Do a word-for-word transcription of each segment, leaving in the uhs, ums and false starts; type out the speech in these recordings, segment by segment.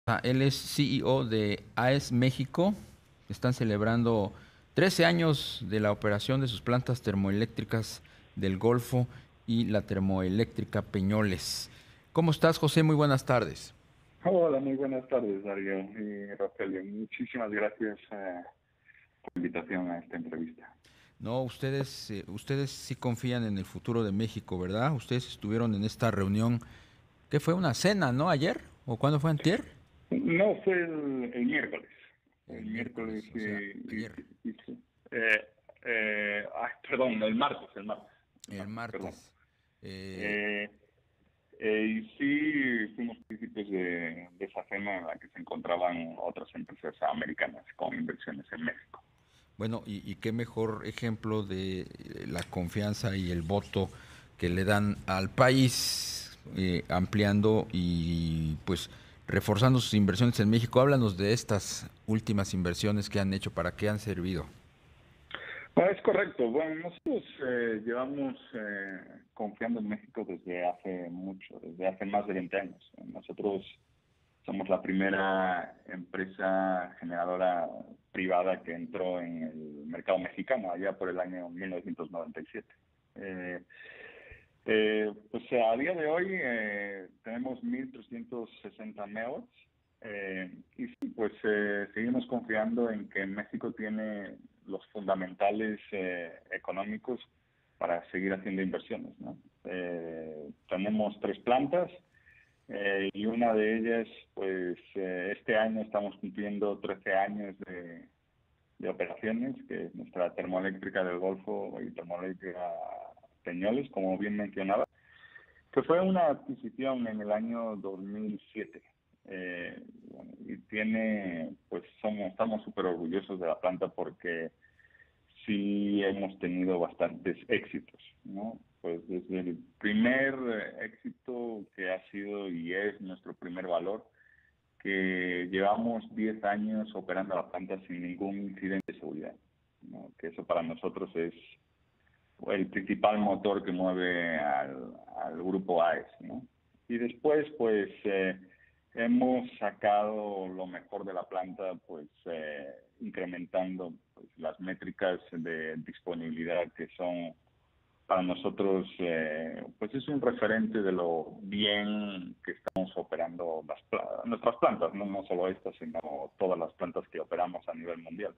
Ah, Él es C E O de A E S México. Están celebrando trece años de la operación de sus plantas termoeléctricas del Golfo y la termoeléctrica Peñoles. ¿Cómo estás, José? Muy buenas tardes. Hola, muy buenas tardes, Darío y Rogelio. Muchísimas gracias eh, por la invitación a esta entrevista. No, ustedes, eh, ustedes sí confían en el futuro de México, ¿verdad? Ustedes estuvieron en esta reunión, ¿qué fue? ¿Una cena, no? ¿Ayer? ¿O cuándo fue antier? No, fue el, el miércoles. El El miércoles miércoles, o y, sea, ayer. y- y- sí. eh, eh, ay, perdón, el martes, el martes, el El martes, perdón. martes. Eh, Eh, eh, y sí, fuimos partícipes de, de esa cena en la que se encontraban otras empresas americanas con inversiones en México. Bueno, y, y qué mejor ejemplo de eh, la confianza y el voto que le dan al país, eh, ampliando y pues reforzando sus inversiones en México. Háblanos de estas últimas inversiones que han hecho, para qué han servido. No, es correcto. Bueno, nosotros eh, llevamos eh, confiando en México desde hace mucho, desde hace más de veinte años. Nosotros somos la primera empresa generadora privada que entró en el mercado mexicano allá por el año mil novecientos noventa y siete. Eh, eh, pues a día de hoy eh, tenemos mil trescientos sesenta megawatts eh, y sí, pues eh, seguimos confiando en que México tiene los fundamentales eh, económicos para seguir haciendo inversiones, ¿no? Eh, tenemos tres plantas eh, y una de ellas, pues eh, este año estamos cumpliendo trece años de, de operaciones, que es nuestra termoeléctrica del Golfo y termoeléctrica Peñoles, como bien mencionaba, que fue una adquisición en el año dos mil siete. Eh, bueno, y tiene, pues somos, estamos súper orgullosos de la planta porque sí hemos tenido bastantes éxitos, ¿no? Pues desde el primer eh, éxito que ha sido y es nuestro primer valor, que llevamos diez años operando la planta sin ningún incidente de seguridad, ¿no? Que eso para nosotros es el principal motor que mueve al, al grupo A E S, ¿no? Y después, pues, eh, hemos sacado lo mejor de la planta, pues, eh, incrementando pues, las métricas de disponibilidad que son para nosotros, eh, pues es un referente de lo bien que estamos operando las, nuestras plantas, ¿no? No solo estas, sino todas las plantas que operamos a nivel mundial.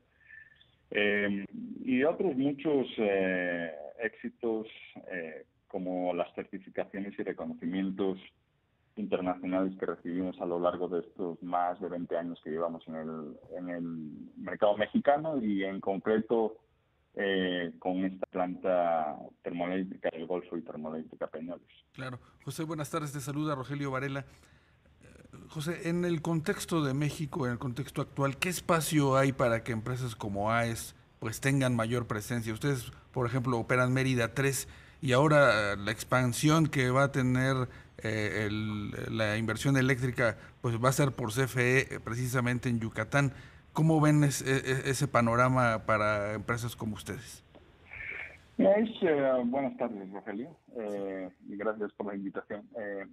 Eh, y otros muchos eh, éxitos, eh, como las certificaciones y reconocimientos internacionales que recibimos a lo largo de estos más de veinte años que llevamos en el, en el mercado mexicano y en concreto eh, con esta planta termoeléctrica del Golfo y termoeléctrica Peñoles. Claro. José, buenas tardes. Te saluda Rogelio Varela. José, en el contexto de México, en el contexto actual, ¿qué espacio hay para que empresas como A E S pues tengan mayor presencia? Ustedes, por ejemplo, operan Mérida tres y ahora la expansión que va a tener eh, el- la inversión eléctrica pues va a ser por C F E precisamente en Yucatán. ¿Cómo ven es- e- e- ese panorama para empresas como ustedes? Es, eh, buenas tardes, Rogelio, eh, y gracias por la invitación. Eh,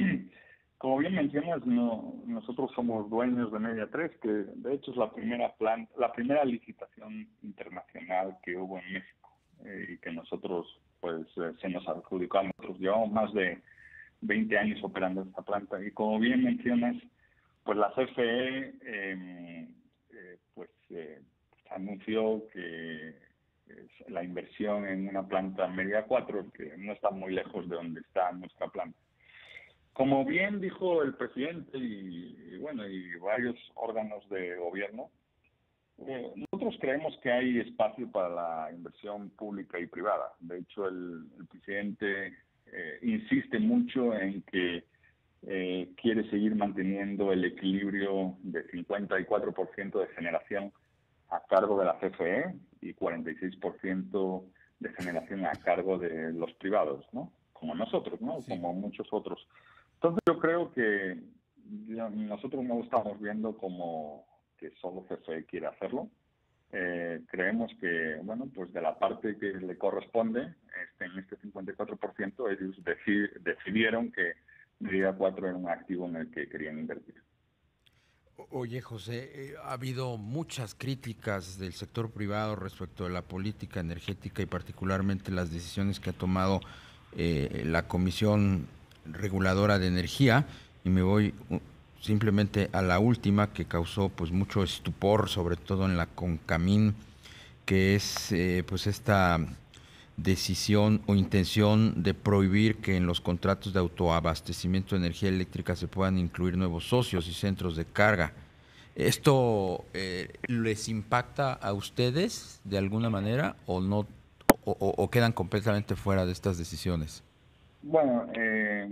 como bien mencionas, no, nosotros somos dueños de Media tres, que de hecho es la primera plan, la primera licitación internacional que hubo en México eh, y que nosotros, pues, eh, se nos adjudicó a nosotros. Llevamos más de veinte años operando esta planta y como bien mencionas, pues la C F E, eh, eh, pues, eh, anunció que es la inversión en una planta media cuatro, que no está muy lejos de donde está nuestra planta. Como bien dijo el presidente y, y bueno, y varios órganos de gobierno, eh, nosotros creemos que hay espacio para la inversión pública y privada. De hecho, el, el presidente eh, insiste mucho en que eh, quiere seguir manteniendo el equilibrio de cincuenta y cuatro por ciento de generación a cargo de la C F E y cuarenta y seis por ciento de generación a cargo de los privados, ¿no? Como nosotros, ¿no? Sí. Como muchos otros. Entonces yo creo que ya nosotros no lo estamos viendo como que solo C F E quiere hacerlo. Eh, creemos que, bueno, pues de la parte que le corresponde, este, en este cincuenta y cuatro por ciento, ellos deci- decidieron que Mérida cuatro era un activo en el que querían invertir. Oye, José, eh, ha habido muchas críticas del sector privado respecto de la política energética y particularmente las decisiones que ha tomado eh, la Comisión Reguladora de Energía, y me voy uh, simplemente a la última que causó pues mucho estupor, sobre todo en la CONCAMIN, que es eh, pues esta decisión o intención de prohibir que en los contratos de autoabastecimiento de energía eléctrica se puedan incluir nuevos socios y centros de carga. ¿Esto eh, les impacta a ustedes de alguna manera o no o, o- o quedan completamente fuera de estas decisiones? Bueno, eh,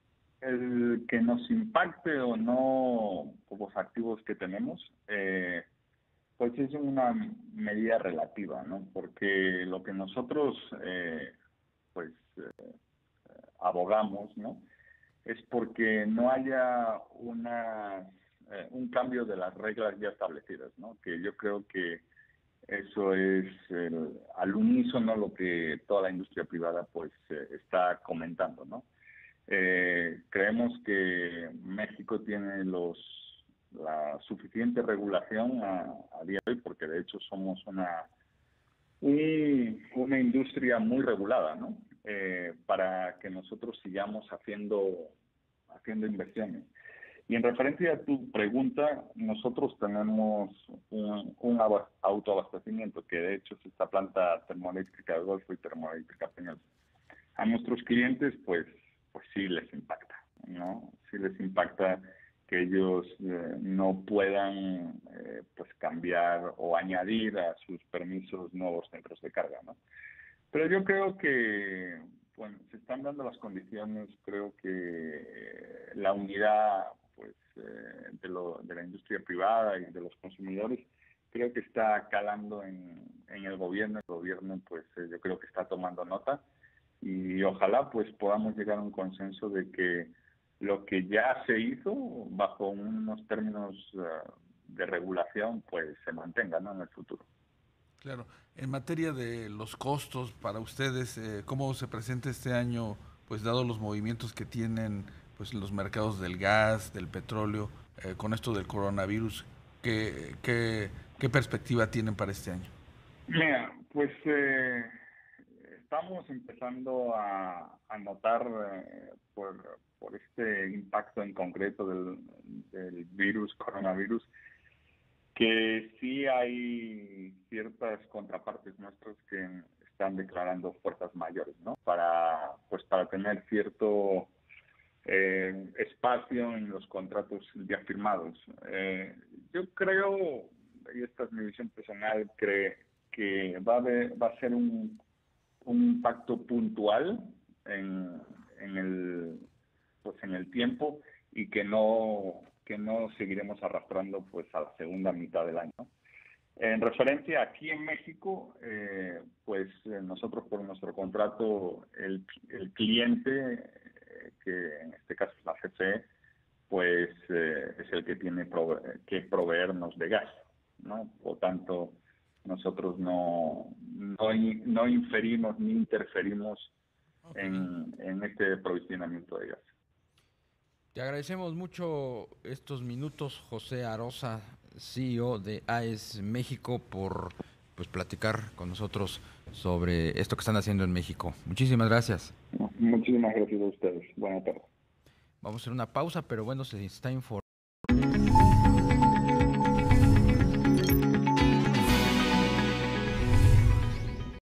el que nos impacte o no por los activos que tenemos, eh, pues es una medida relativa, ¿no? Porque lo que nosotros, eh, pues, eh, abogamos, ¿no? Es porque no haya una, eh, un cambio de las reglas ya establecidas, ¿no? Que yo creo que eso es el- al unísono lo que toda la industria privada pues eh, está comentando, ¿no? Eh, creemos que México tiene los la suficiente regulación a, a día de hoy porque de hecho somos una un- una industria muy regulada, ¿no? Eh, para que nosotros sigamos haciendo haciendo inversiones. Y en referencia a tu pregunta, nosotros tenemos un, un aba- autoabastecimiento, que de hecho es esta planta termoeléctrica de Golfo y termoeléctrica Peñol. A nuestros clientes, pues, pues sí les impacta, ¿no? Sí les impacta que ellos eh, no puedan eh, pues cambiar o añadir a sus permisos nuevos centros de carga, ¿no? Pero yo creo que, bueno, se están dando las condiciones, creo que eh, la unidad pues eh, de, lo, de la industria privada y de los consumidores creo que está calando en, en el gobierno. El gobierno pues eh, yo creo que está tomando nota y ojalá pues podamos llegar a un consenso de que lo que ya se hizo bajo unos términos uh, de regulación pues se mantenga, ¿no? En el futuro. Claro. En materia de los costos para ustedes, eh, ¿cómo se presenta este año, pues dado los movimientos que tienen pues los mercados del gas, del petróleo, eh, con esto del coronavirus? ¿Qué, qué, qué perspectiva tienen para este año? Mira, pues eh, estamos empezando a, a notar eh, por, por este impacto en concreto del, del virus, coronavirus, que sí hay ciertas contrapartes nuestras que están declarando fuerzas mayores, ¿no? Para, pues para tener cierto eh, espacio en los contratos ya firmados. Eh, yo creo, y esta es mi visión personal, cree que va a, haber, va a ser un, un impacto puntual en, en el pues en el tiempo y que no que no seguiremos arrastrando pues a la segunda mitad del año. En referencia aquí en México, eh, pues eh, nosotros por nuestro contrato, el, el cliente, eh, que en este caso es la C F E, pues eh, es el que tiene prove que proveernos de gas, ¿no? Por tanto, nosotros no, no, no inferimos ni interferimos Ok. en, en este provisionamiento de gas. Te agradecemos mucho estos minutos, José Arosa, C E O de A E S México, por pues platicar con nosotros sobre esto que están haciendo en México. Muchísimas gracias. Muchísimas gracias a ustedes. Buenas tardes. Vamos a hacer una pausa, pero bueno, se está informando.